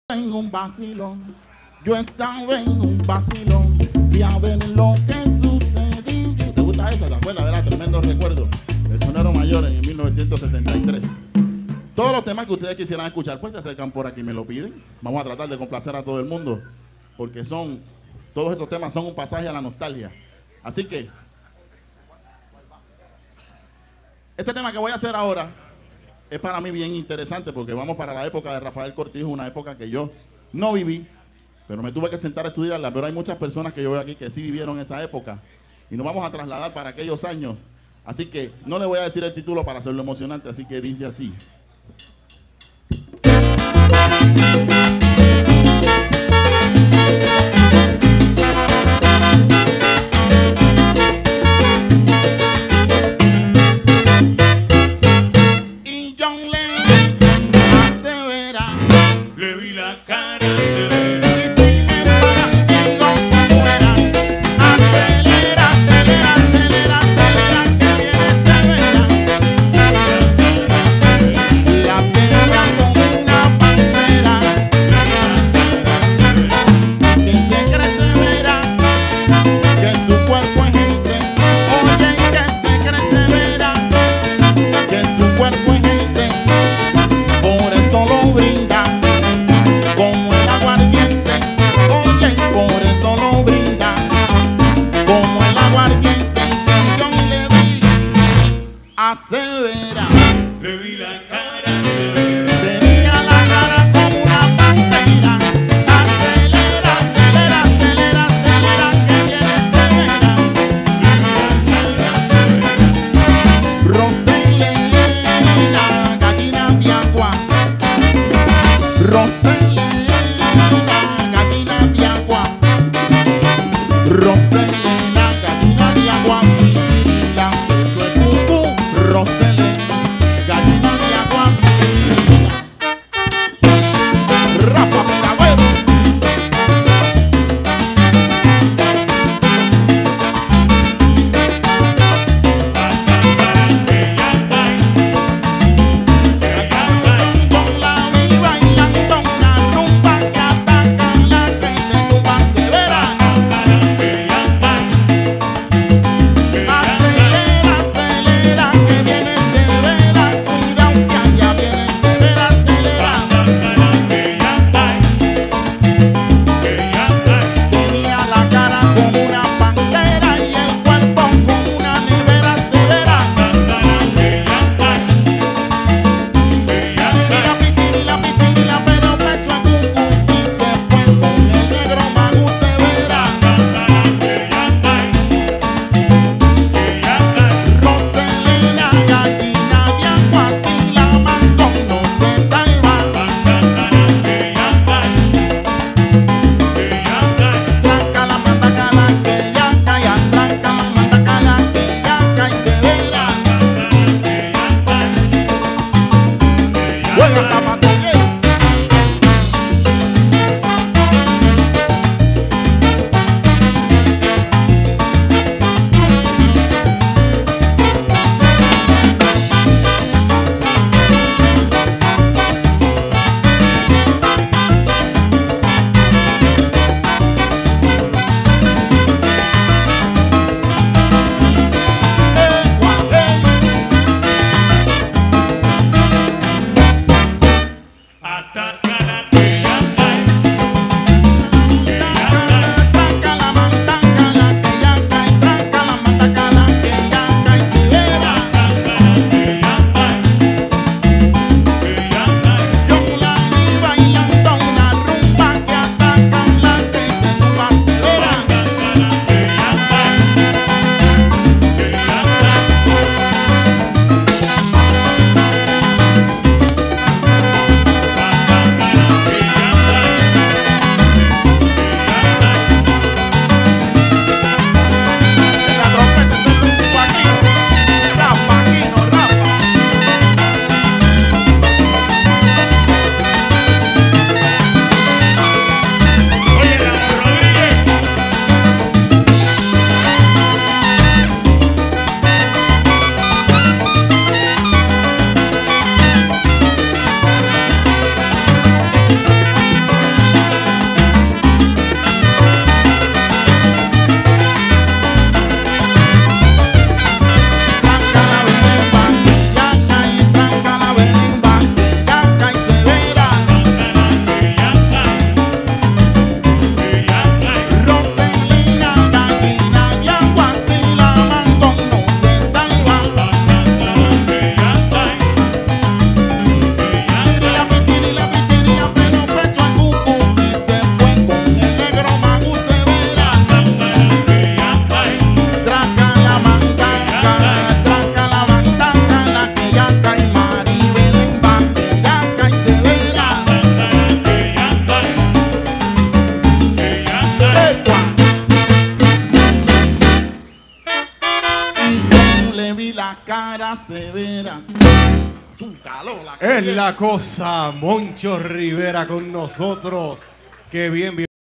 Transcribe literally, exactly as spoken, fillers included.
En un vacilón, yo estaba en un vacilón, fui a ver lo que sucedió. ¿Te gusta esa? ¿Te acuerdas? Era tremendo recuerdo. El Sonero Mayor en mil novecientos setenta y tres. Todos los temas que ustedes quisieran escuchar, pues se acercan por aquí y me lo piden. Vamos a tratar de complacer a todo el mundo, porque son, todos esos temas son un pasaje a la nostalgia. Así que, este tema que voy a hacer ahora es para mí bien interesante porque vamos para la época de Rafael Cortijo, una época que yo no viví, pero me tuve que sentar a estudiarla, pero hay muchas personas que yo veo aquí que sí vivieron esa época y nos vamos a trasladar para aquellos años. Así que no le voy a decir el título para hacerlo emocionante, así que dice así. Le vi la cara severa. Y si me pagan, digo como era. Acelera, acelera, acelera, acelera, que viene severa. La pega con una pantera. Que se cree severa, que su cuerpo es gente. Oye, que se cree severa, que su cuerpo es gente. Por eso lo brinda como el agua la severa. Un calor, la Es la cosa, Moncho Rivera con nosotros. Qué bien, bien.